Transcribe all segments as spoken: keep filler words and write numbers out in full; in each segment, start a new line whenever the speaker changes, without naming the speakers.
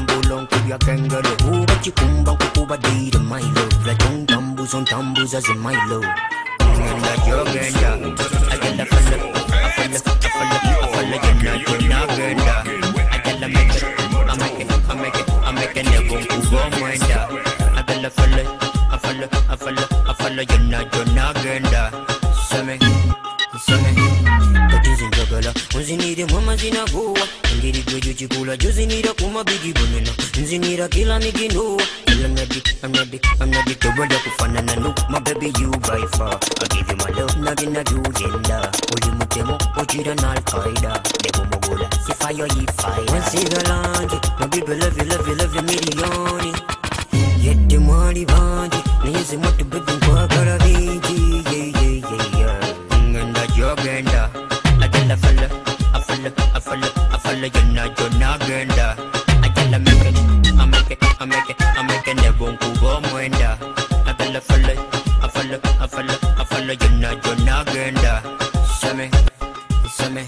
tambulong kuya kengele. Uba chikumba kukuba dida my love. La chong tambus on tambus as in my love. Ngenda jogenda, agenda fella, afella, afella, afella, genda, genda, genda. Agenda make it, I make it, I make it, I make it, never go mwenda. Agenda fella, afella, afella, afella, genda, genda, genda. Same, same. Katizinjagala, unzinire mama zinaguwa. Ngiri gwejo chikula, juzinira kuma bigi bunena. Nzinira kila miginua. I'm ready, I'm ready, I'm ready to run up fun and I know my baby you by far. I give you my love, nagi nagi ugenda. Oli mutemo, ojira na al-Qaeda. Debo mogola, si fire yi fire. One sigalanji, my baby love you, love you, love you milioni. Yette mwari bandi, nizi moto baby kwa karaviji. Yeah, yeah, yeah, yeah. Ngenda jogenda, agenda fella, afella, afella, afella, jonna, jonna, genda. Agenda make it, I make it, I make it, I make it, never go mwenda. Agenda fella, afella, afella, afella, jonna, jonna, genda. Same, same.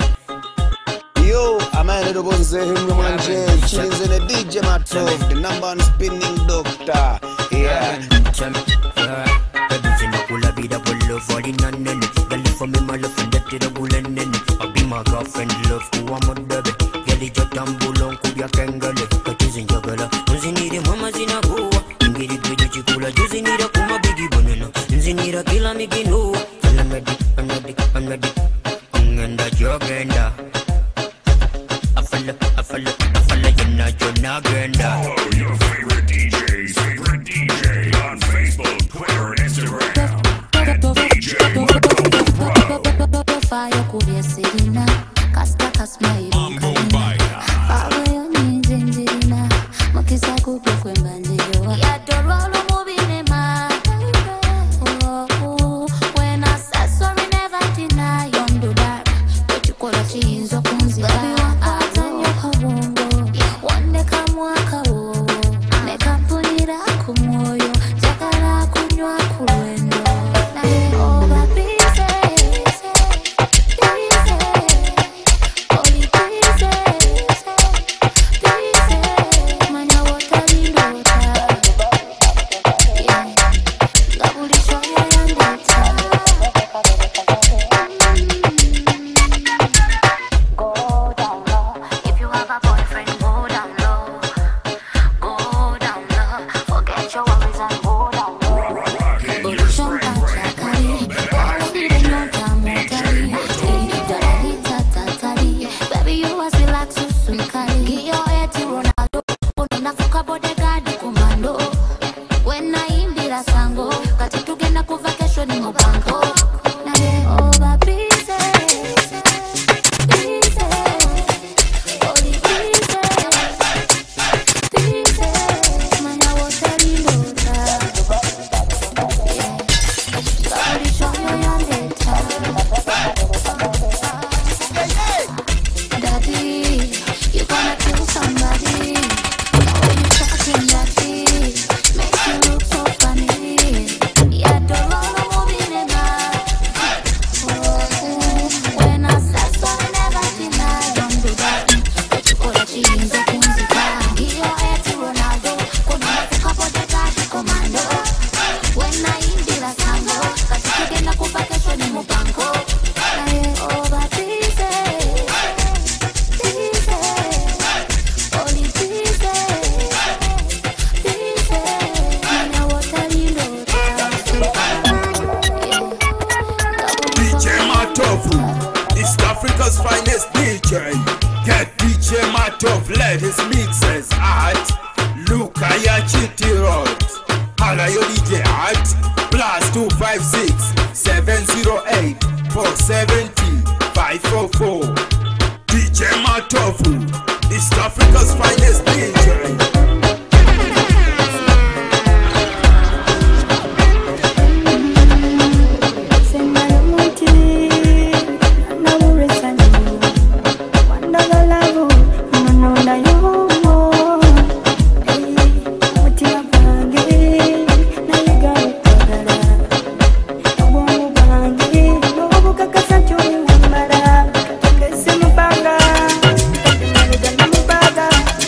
Yo, I'm a little bit say him man J, chillings in the D J Matov, the number one spinning doctor. Yeah.
Same, yeah. Baby, zina kula vida polo for the nanene. Girl, for me, my love, and that the bulanene. I'll be my girlfriend, love, who I'm on baby. Girl, it's your tambulong, kuya kengele. Katizinjagala, unzinire mama zinaguwa. Ngiri gwejo chikula, juzinira kuma bigi bunena. Nzinira kila miginu. I'm ready, I'm ready, I'm ready. Ngenda jogenda. Afalla, afalla, afalla, jonna, jonna, genda.
Follow your favorite D J's favorite D J on Facebook, Twitter, and Instagram. D J Marco Pro.
Fire kubye sirina, kasta kasma
Mambo Mbaya.
Bawe yoni zinzirina, makisa kubye kwemba njiyo. Ya dorolo mubine ma. Oh, oh, when I said sorry never deny. Yondo that, but you call a chinzo kunzira. Baby wakata nyoka wongo, wande kamwaka wo. Neka punira kumoyo, jakara kunywa kuwendo. Oh, baby.
East Africa's finest D J. Get D J Matov, let his mixes at Lukaya Chitty Road. Holla your D J at plus two five six seven zero eight four seven zero five four four. D J Matov, East Africa's finest D J.
Bye.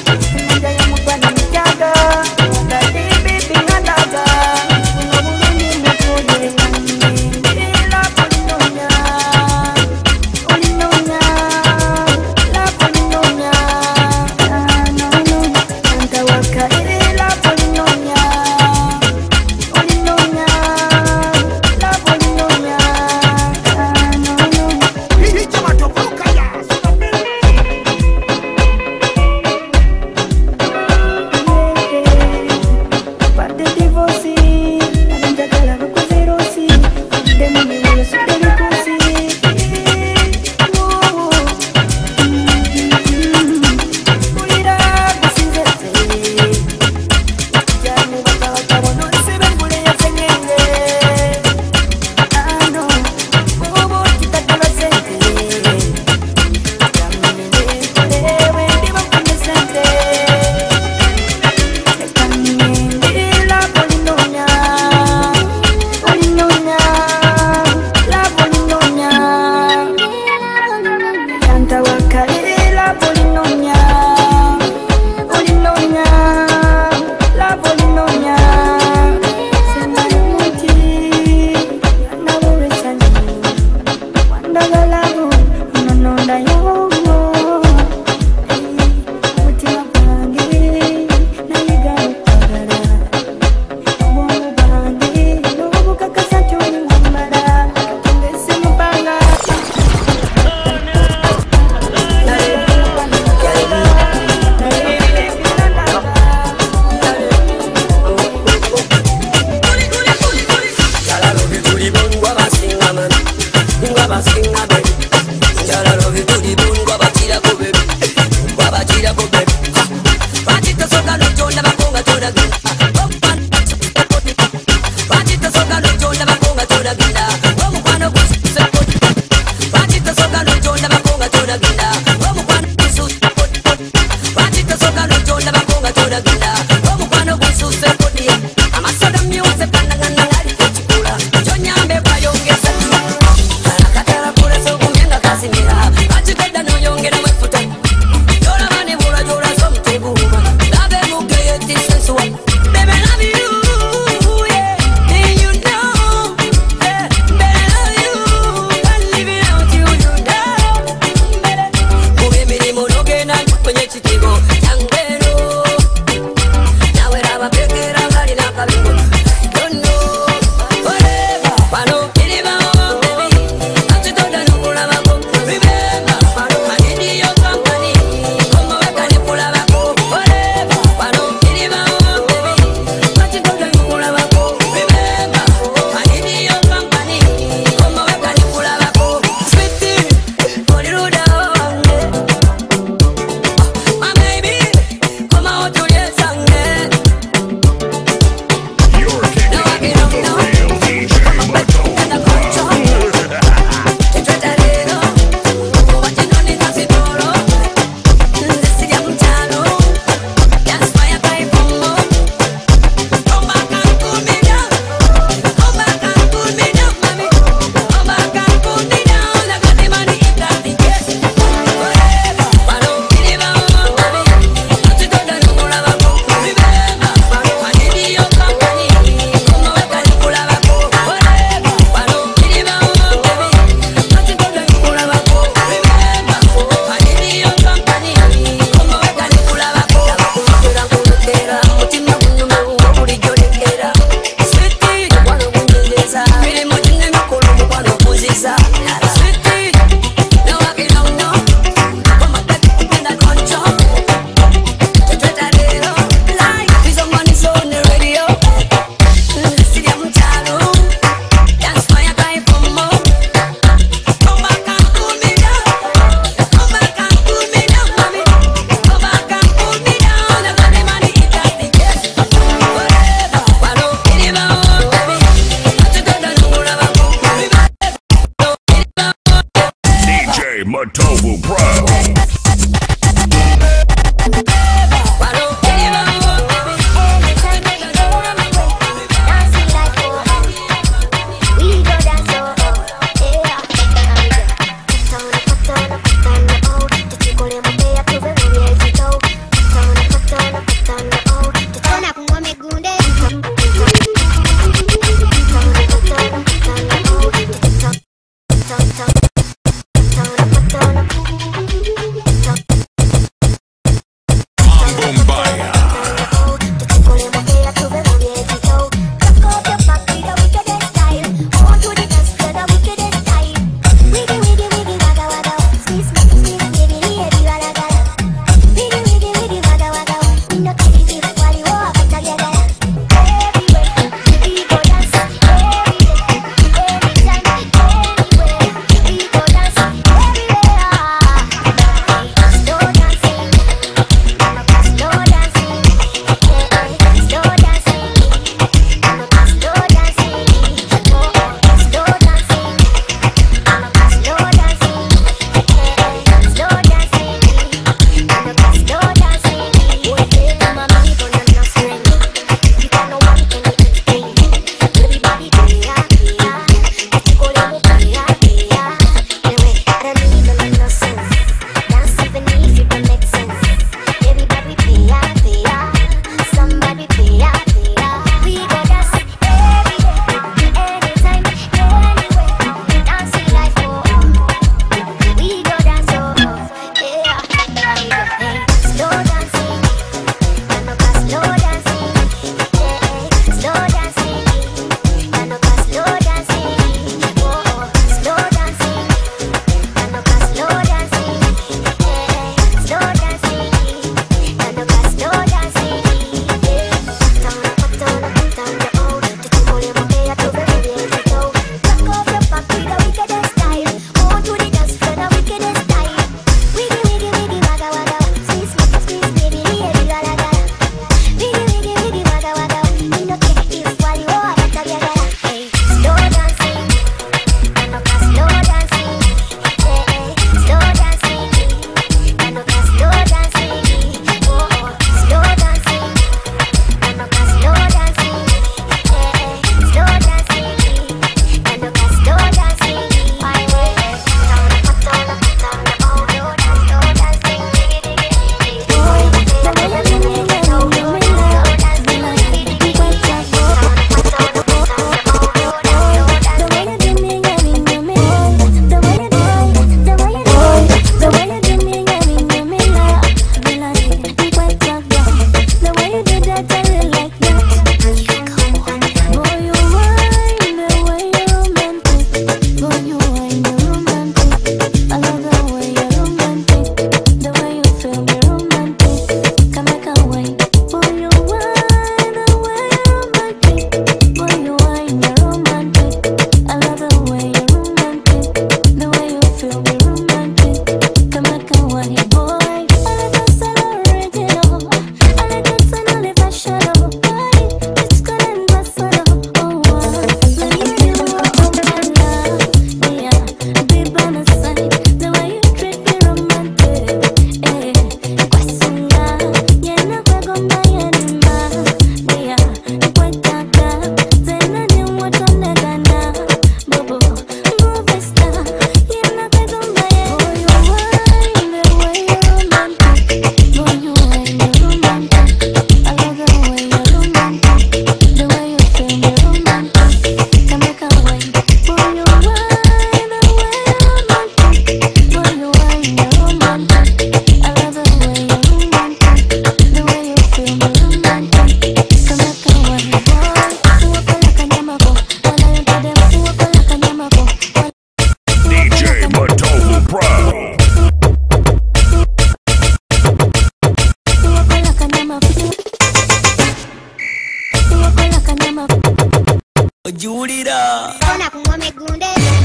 Ojulira
Kona kumwame gunde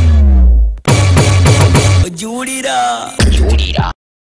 Ojulira Ojulira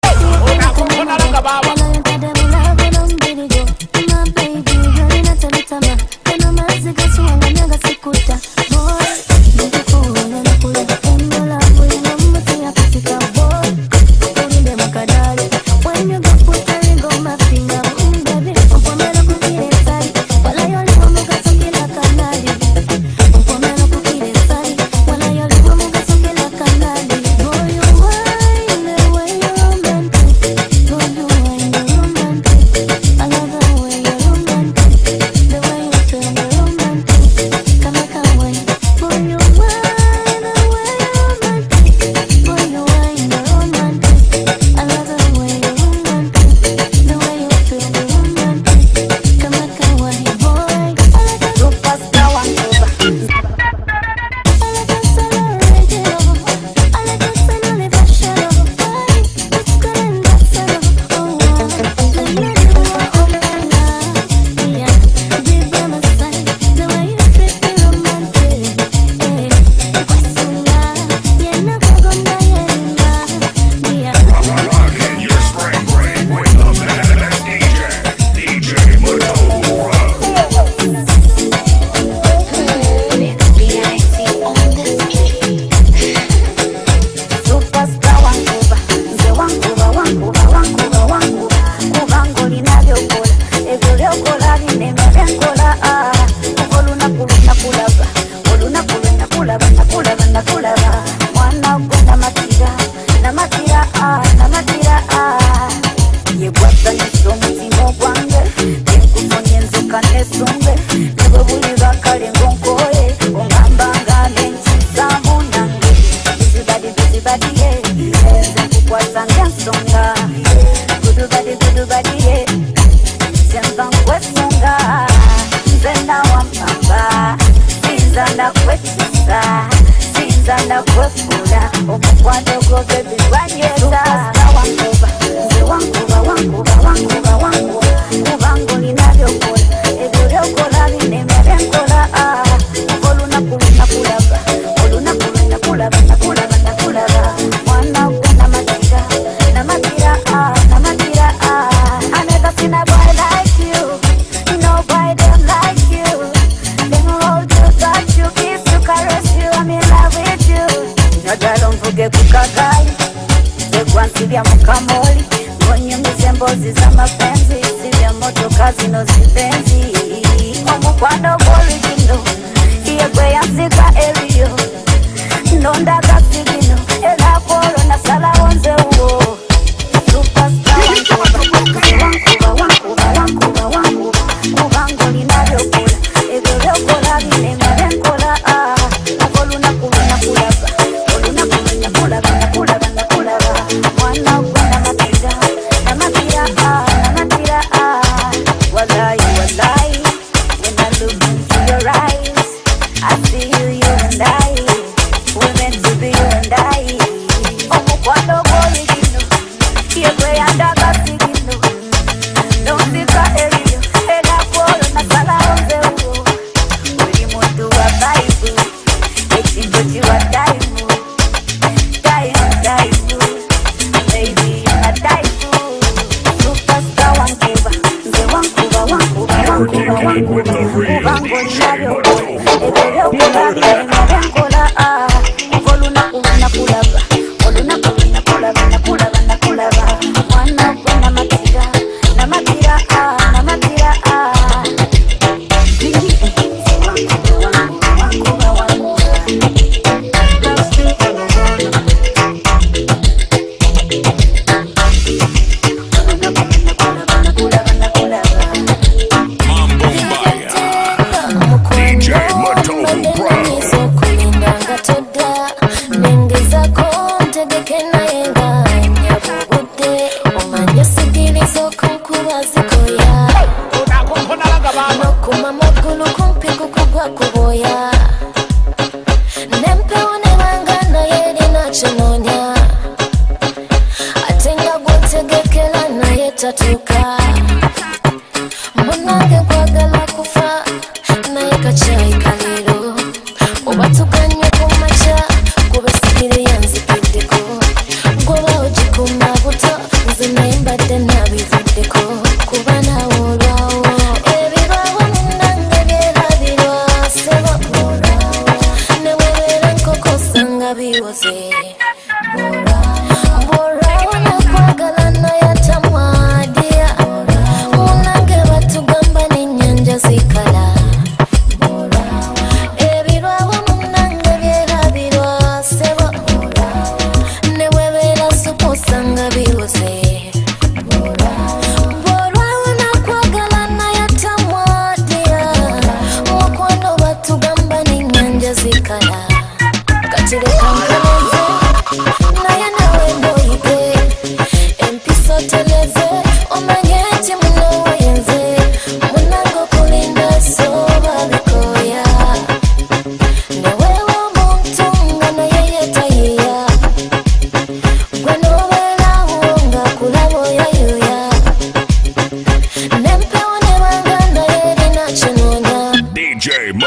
tatuka Munange kwagala kufa naye kachai kaliro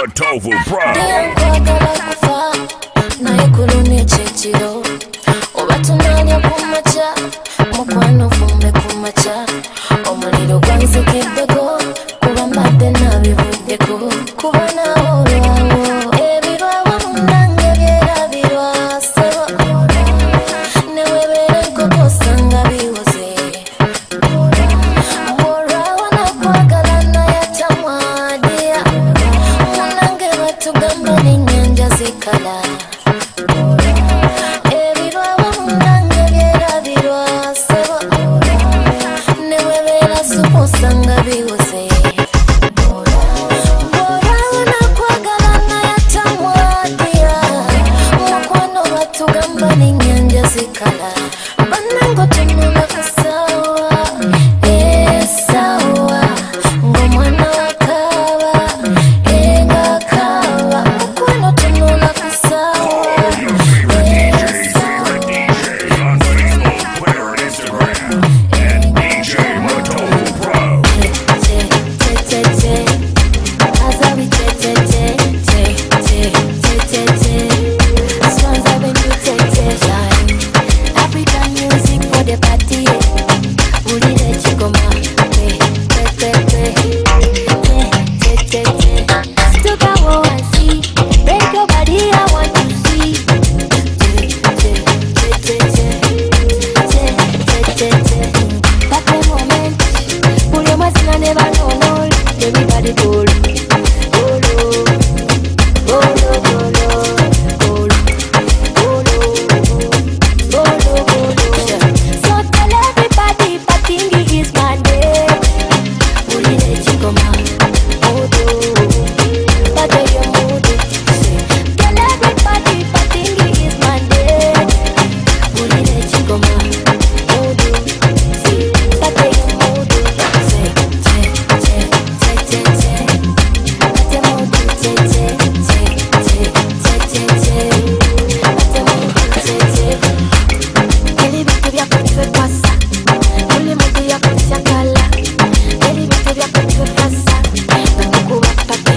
Matovu Pro.
Nkwagala kufa naye kuluni ekyeekiro oba tunaanya kumaca mukwano fumbe kumaca omuliro gwanzikiddeko kuba mbadde nabibuddeko kuba nawo olwawo ebirwawo munange byerabirwa sebo newebeera enkoko osanga biwoze olwawo nakwagala naye tamwadiya munange batugamba n'ennyanja zikala ebirwawo munange byerabirwa sebo newebeera supu osanga biwoze olwawo nakwagala naye tamwadiya mukwano batugamba n'ennyanja zikala bannange otunula ku ssaawa essaawa ng'omwana wakaaba engakaaba mukwano tunula ku ssaawa African music for the party. Ulile chikoma. Stuka wo I see. Break your body, I want to see. That's the moment. Pull your muscle and never know no. Everybody pull. Polo. Polo, polo. Polo. Polo. Polo, polo. So tell everybody Patingi is my name. Ulile chikoma. Modo. Pate yo modo. Tell everybody Patingi is my name. Ulile chikoma. Modo. Pate yo modo. Say, say, say, say, say, say. Pate modo. Say, say, say, say, say, say, say. Pate modo. Say, say. Eli bitu byako tuwe pasa. Uli mudu yako siakala. Eli bitu byako tuwe pasa. Nakukuba pate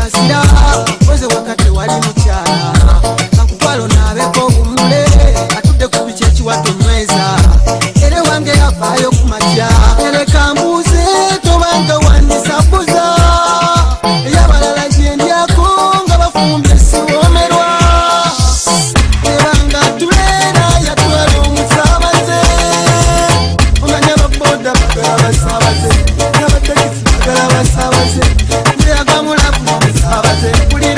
sasira koze wakati wali mukyala kakutwalo nabeko bumule atudde ku biki ekiwato mweza ere wange yavaayo ku makya ereka mbuze tobanga wanisabuza eyabalala gyendyako nga bafumbye siwomerwa ebanga tulera yatwala omusabaze omanya baboda bagala basabaze n'abatakisi bagala basabaze muyaga mulabu omusabaze kuli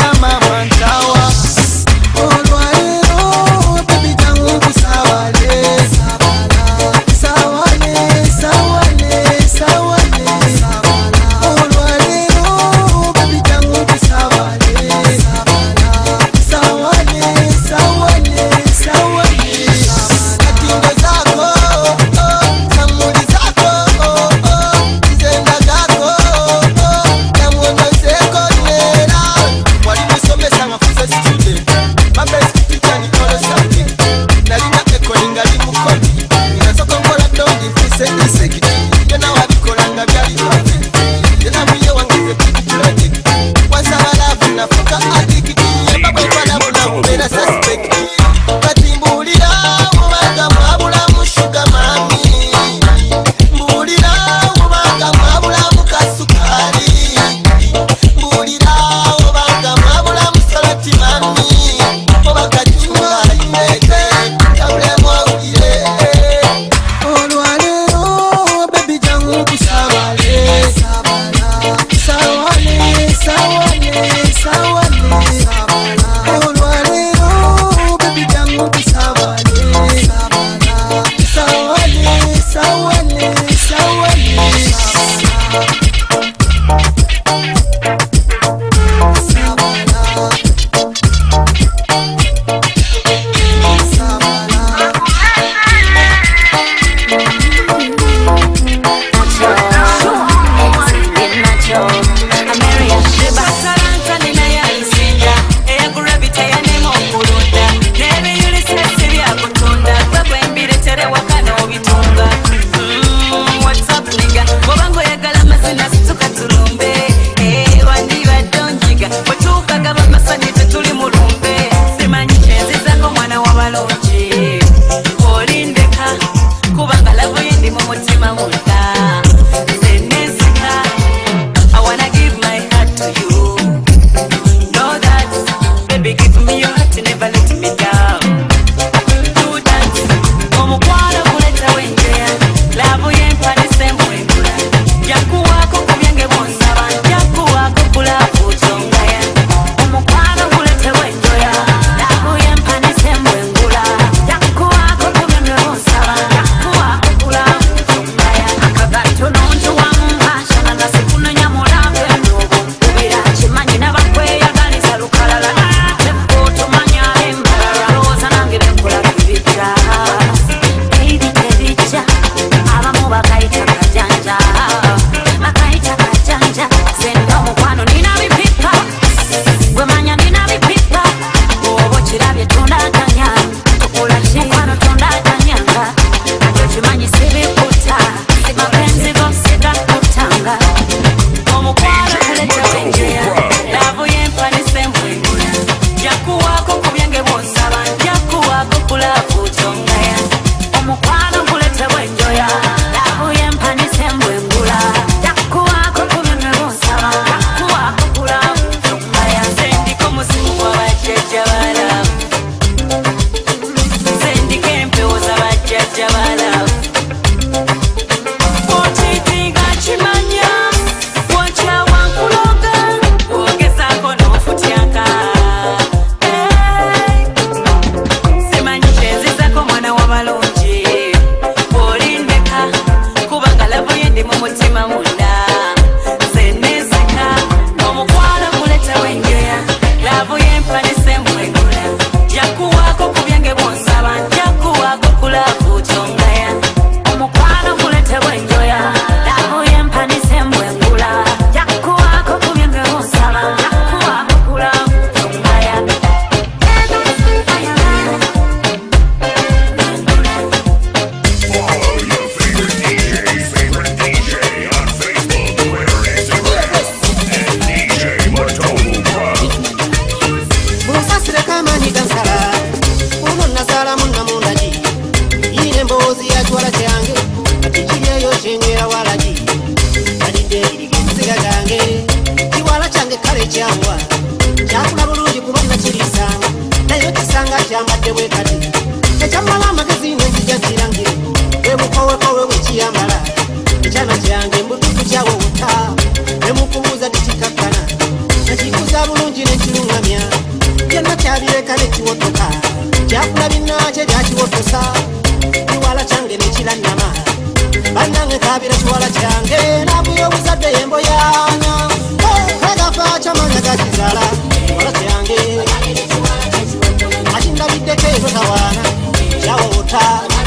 kale kyawa kyakula bulungi kuba kibakirisanga naye kisanga kyambadde bwe kati ekyamala amagezi nenzija kirangire webukowekowe wekiyambala ekyana kyange mbututu kyawowuta nemukubuuza tekikakkana nakikuza bulungi nekirungamya byonna kyabireka nekiwotoka kyakula binnakye byakiwotosa kiwala kyange nekirannama bannange kabira kiwala kyange nabuya obuzadde yemboyanya kagafa kyamanya gakizala kiwala kyange akindabiddeko etotawaana kyawota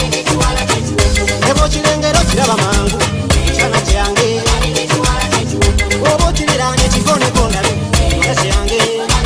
ebo kirengero kiraba mangu ekyana kyange oba okiriranye kikonekondabe kiwala kyange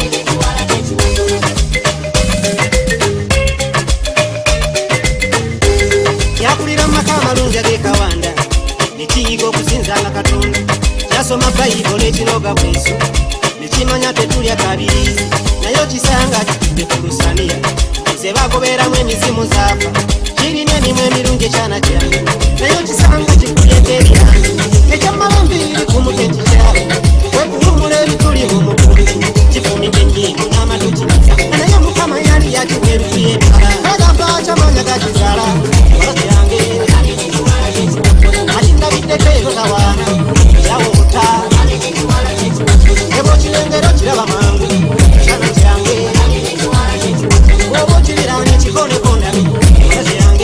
kyakulira mu maka amalungi ag'ekawanda nekiyiga okusinzanga katonda kyasoma bayibolo ekiroga bweso nekimanya tetulya kabirizi naye okisanga kitudde ku lusaniya ze bagobeeramu emizimu zaafa kirina emimu emirungi ekyana kyange naye okisanga kikulyeko ebyange ekyamala mbiri ku mutwe kikyabe wekuwumula ebituli mu mukulu kifumidde ennyingo n'amatu naye mukama yali yakiweerukuye ebikala agamba kyamanya gakizaala kiwala kyange akindabiddeko etotawaana kyawota ebo kirengero kiraba mangu ekyana kyange oba okiriranye kikonekondabe kiwala kyange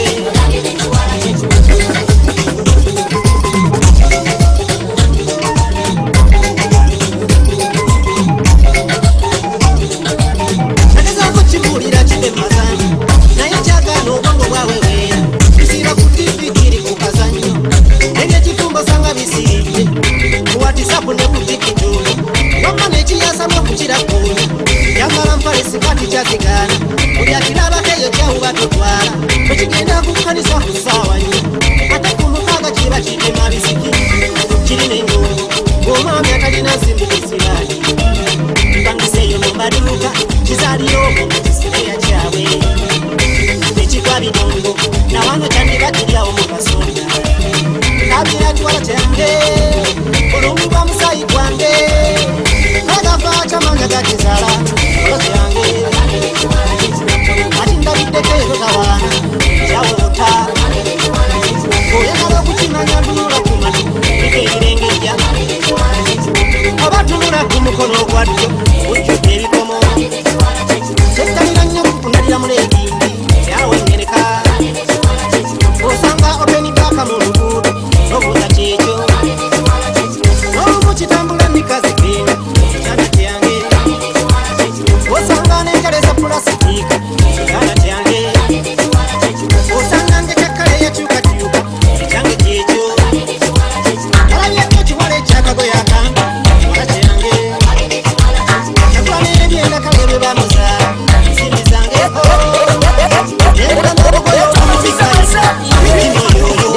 nagezaako kibuulira kibe mazanyo naye kyagaana obwongo bwaweweera kisiira ku tivi kiri ku kazanyo ebyekitumba osanga bisiridde ku watisapu ne ku tikituli wamma nekiyasamu okukirakuunya yamala mpale sikati kyazigaana buli akirabako eyo kyawuba totwala ekigenda ku kkanisa ku ssaawa nnyo ate ku mukaaga kiba kitema bisiki kirina ennyungu ng'omwami atalina nsimbi kisiraani bangiseeyo mu maduuka kizaalira omwo mu kisireya kyabwe ekigwa bidongo nawano kyandiba kiryawo mu kasonda kabira kiwala kyange olungu lwa musayi gwange agafa kyamanya gakizaala kiwala kyange akindabiddeko etotawaana kyawota oyagala okukimanya tunula ku matu eko ebirengejja oba tunula ku mukono ogwa ddyo ojjudde ebikomo kyettalira nnyo kutunalira muleegindi kyawengereka osanga openibaka mu luguudo nobuuza kyekyo n'olumu kitambula nikazipinga ekyana kyange osanga nentereza pulasitiika ekyana kyange osanga ngekakkale yakyukakyuka ekyange kyekyo alabyeko kiwala ekyakagoye akanga kiwala kyange yakula n'ebyenda kale bye bamuzaala nsimbi zangeho nenda n'obugoye obumuzikaliza ebimyoyoyo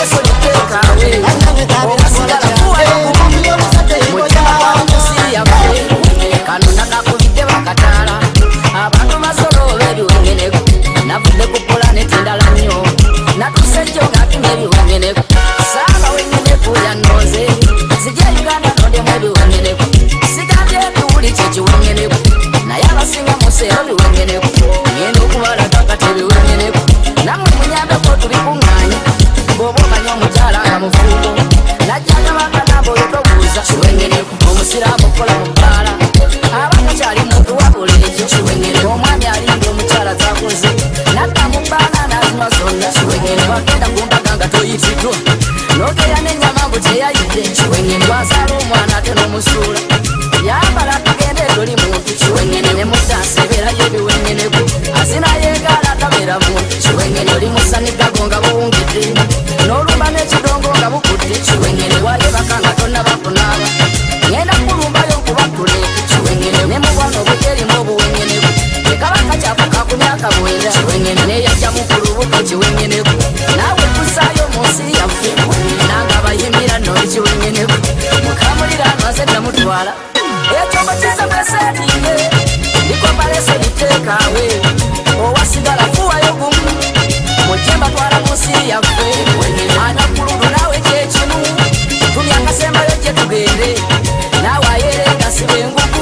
bannange kabira kiwala kyange obuyo obuzadde yemboyanya
kanona kakubidde bakataala abantu masolo bebiwengeneku navudde ku pulaneti endala nnyo natuse jjo ngatunga ebiwengeneku saaba wengeneku yannoze sijja uganda nondemu ebiwengeneku sigambye ebiwuli kyekiwengeneku naye abasinga museero biwengeneku ngenda okubalaga kati ebiwengeneku nammwe munyambeko tubikuŋŋaanya bw'oba omanya omukyala nga mufuuko najjanga bakanamba oyo tobuuza kiwengeneku omusiraamu okola mu bbaala abakakyali muntu wabula ekyo kiwengere omwami alinda omukyala zakoze nadda mu bbaala n'azinywa zonna kiwengere wagenda kumbaga nga toyitiddwa n'ogeya n'ennyama mbu teyayidde kiwengere wazaala omwana ate n'omusuula yambala tugende toli muntu kiwengere ne mudansi ebeerayo ebiwengeneku azina yeegaala atabeera muntu kiwengere oli musanigago nga buwungidde n'olumba n'ekidongo nga bukudde kiwengere wayebaka nga tonnabakunaaba ngenda kulumbayo nkubakuleeku kiwengere ne mubwana obujerimu obuwengeneku ekabaka kyafuka ku myaka bwenda kiwengere neyajja mu kulubuto kiwengeneku naawe kusaayo mu nsi yaffe nanga bayimbira noli kiwengeneku mukamulira nwaze namutwala ekyombo kisabwesetinge likombalese liteekaawe owasigala fuwayo gumu mujemba twala mu nsi yaffe anakuludu naawe kyekimu tumya akasembayo gye tugende naawe ayerenga sibenguku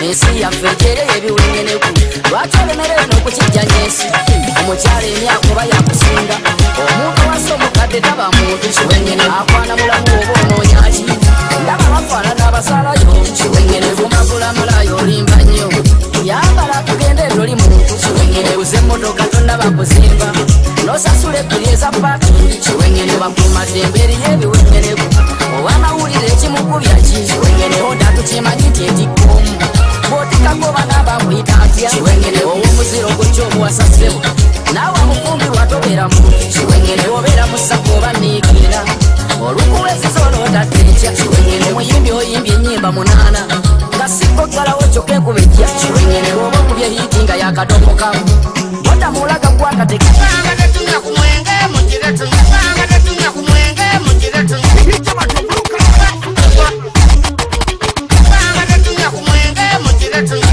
ensi yaffe ekyereye ebiwengeneku lwaki olemereyo n'okukijjanya ensi omukyala emyaka oba yakusinga omuntu wasa omukadde taba muntu kiwengene akwana mulamu oba onoonyaki ndaba bafaanana abasalayo kiwengene bumabulamulayo olimba nnyo yambala tugende toli muntu kiwengene uze emmotoka tonna bakuzimba nosasula ebbiri eza paakingi kiwengene bakumadde emberi y'ebiwengeneku owamawulire ekimukubya ki kiwengene onda tukimanyi nti ekikkomu bw'otikagoba n'abamuyita ntya kiwengene ow'omuziro gw'ekyomuwasasebo naawe mufumbirwa tobeera muntu kiwengene obeera musako oba niikiina olukuweziza olwotadde ekya kiwengene muyimbi oyimbye ennyimba munaana nga sikkogalawo kyokka enkuba ejja kiwengene oba okubye hiiti nga yakatomokamu botamulaga gwakatekanga tetunya ku mwenge mugire tunyanga tetunya ku mwenge mugire tunyanga tetunya ku mwenge mugire tunyanga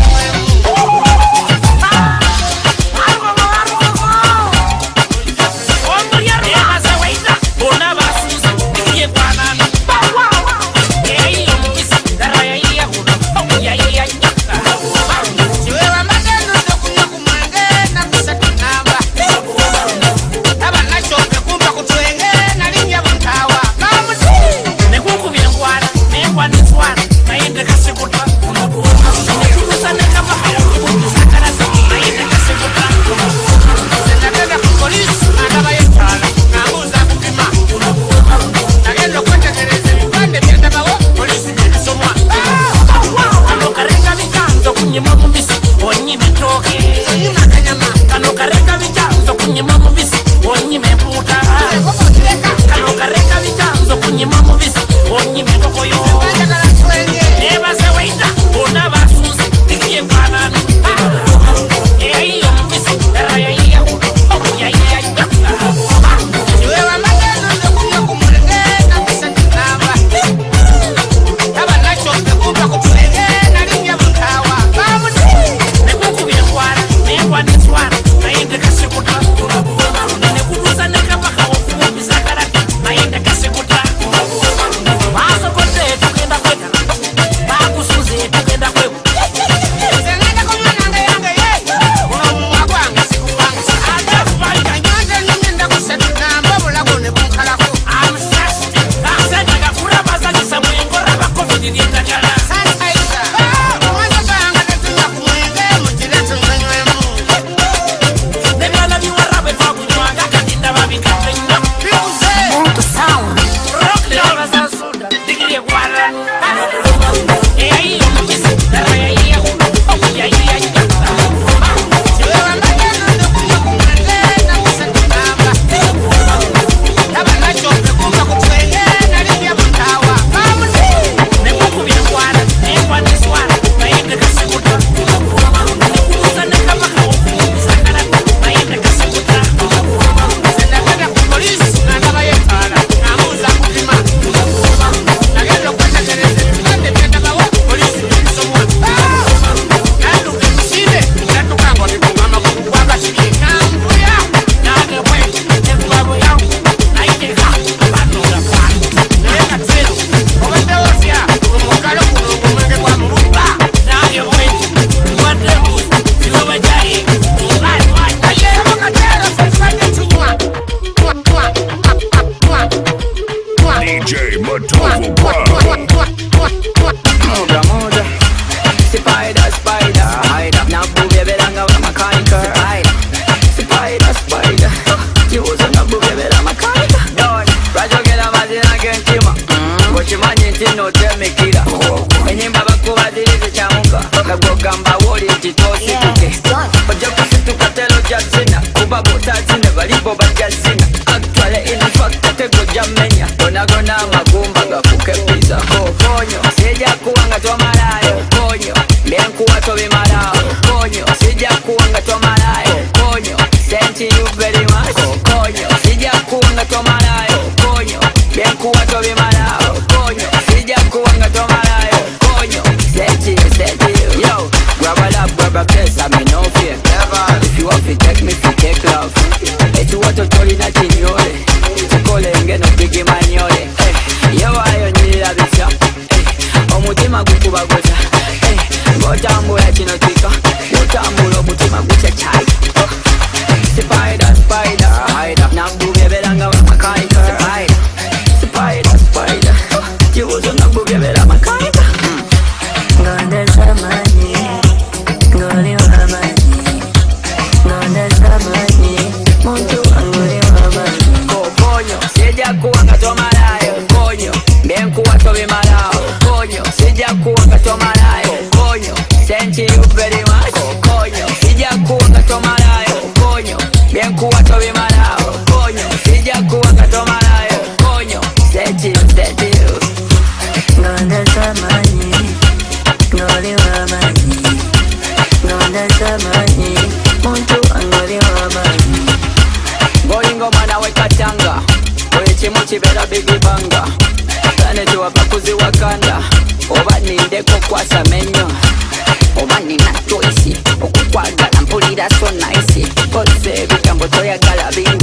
omutima gukubagoza
ngotambula kino kika ngotambula omutima gukyakyayi Spider, spider, nakugebelanga makanika Spider, spider, spider, kibuzo nakugebela makanika Ngondeza manyi, ngoli wa manyi Ngondeza manyi, muntu wangoli wa manyi Konyo, sija kuwanga tomalayo Konyo, mbenkuwa tobimalayo Konyo, sija kuwanga tomalayo Konyo, thank you very much Konyo, sija kuwanga tomalayo Konyo, mbenkuwa tobimalayo Konyo, sija kuwanga tomalayo Konyo, thank you, thank you Ngondeza manyi Ngoli wa manyi Ngondeza manyi Muntu angoli wa manyi Ngolingo mwana wekatanga Buli kimu kibera bigibanga Planeti wabakuzi wakanda Oba nindeko kwasa menyo Oba nina choice Okukwagala mpulira so nice Kose ebigambo toyagala bingi